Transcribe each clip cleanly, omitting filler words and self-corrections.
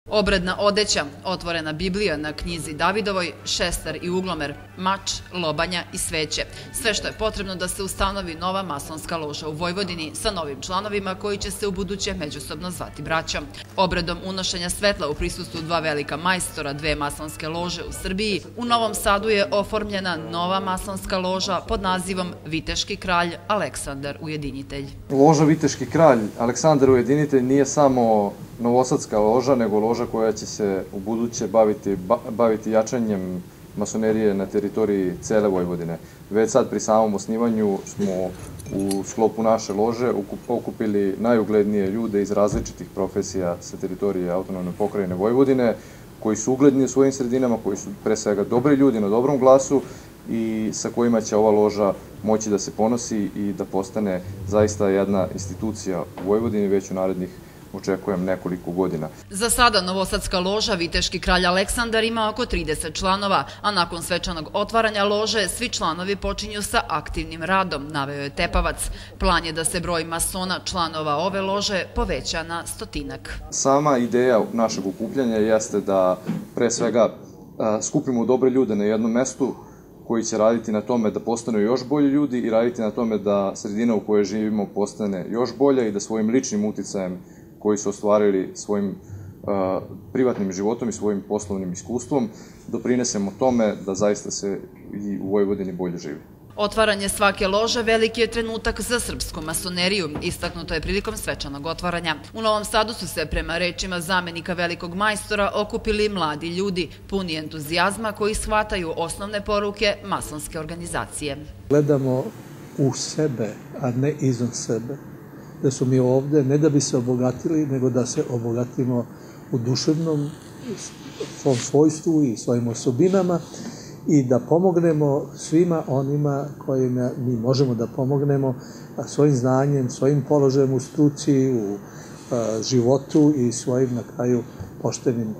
Obredna odeća, otvorena Biblija na knjizi Davidovoj, šestar i uglomer, mač, lobanja i sveće. Sve što je potrebno da se ustanovi nova masonska loža u Vojvodini sa novim članovima koji će se ubuduće međusobno zvati braćom. Obredom unošenja svetla u prisustvu dva velika majstora, dve masonske lože u Srbiji, u Novom Sadu je oformljena nova masonska loža pod nazivom Viteški kralj Aleksandar Ujedinitelj. Loža Viteški kralj Aleksandar Ujedinitelj nije samo novosadska loža, nego loža koja će se u buduće baviti jačanjem masonerije na teritoriji cele Vojvodine. Već sad pri samom osnivanju smo u sklopu naše lože okupili najuglednije ljude iz različitih profesija sa teritorije autonomne pokrajine Vojvodine, koji su ugledni u svojim sredinama, koji su pre svega dobri ljudi na dobrom glasu i sa kojima će ova loža moći da se ponosi i da postane zaista jedna institucija u Vojvodini već u narednih očekujem nekoliko godina. Za sada novosadska loža Viteški kralj Aleksandar ima oko 30 članova, a nakon svečanog otvaranja lože svi članovi počinju sa aktivnim radom, naveo je Tepavac. Plan je da se broj masona članova ove lože poveća na 100-ak. Sama ideja našeg okupljanja jeste da pre svega skupimo dobre ljude na jednom mestu koji će raditi na tome da postanu još bolji ljudi i raditi na tome da sredina u kojoj živimo postane još bolja i da svojim ličnim uticajem koji su ostvarili svojim privatnim životom i svojim poslovnim iskustvom, doprinesemo tome da zaista se i u Vojvodini bolje živi. Otvaranje svake lože veliki je trenutak za srpsku masoneriju, istaknuto je prilikom svečanog otvaranja. U Novom Sadu su se, prema rečima zamenika velikog majstora, okupili mladi ljudi, puni entuzijazma koji shvataju osnovne poruke masonske organizacije. Gledamo u sebe, a ne izvan sebe. Da su mi ovde ne da bi se obogatili, nego da se obogatimo u duševnom svom svojstvu i svojim osobinama i da pomognemo svima onima kojima mi možemo da pomognemo svojim znanjem, svojim položajem u struci, u životu i svojim na kraju poštenom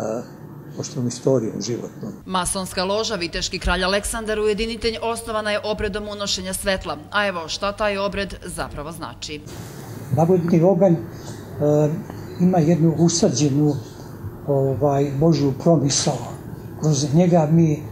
istorijom životnom. Masonska loža Viteški kralj Aleksandar Ujedinitelj osnovana je obredom unošenja svetla, a evo šta taj obred zapravo znači. Blagodetni oganj ima jednu usađenu Božju promisao. Kroz njega mi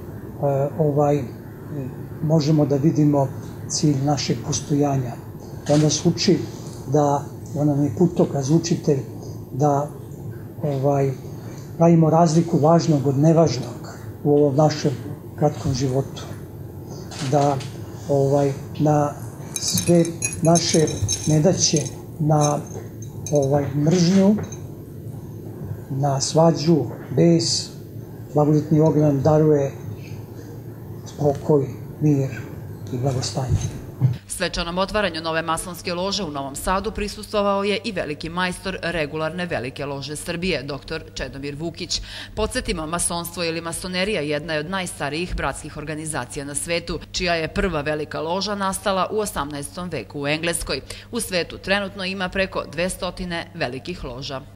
možemo da vidimo cilj našeg postojanja. On nas uči da, on nam je putokaz, učitelj, da pravimo razliku važnog od nevažnog u ovom našem kratkom životu. Da na sve naše nedaće, na mržnju, na svađu, bes, blagodetni oganj nam daruje spokoj, mir i blagostanje. Svečanom otvaranju nove masonske lože u Novom Sadu prisustvovao je i veliki majstor regularne velike lože Srbije, dr. Čedomir Vukić. Podsjetimo, masonstvo ili masonerija jedna je od najstarijih bratskih organizacija na svetu, čija je prva velika loža nastala u 18. veku u Engleskoj. U svetu trenutno ima preko 200 velikih loža.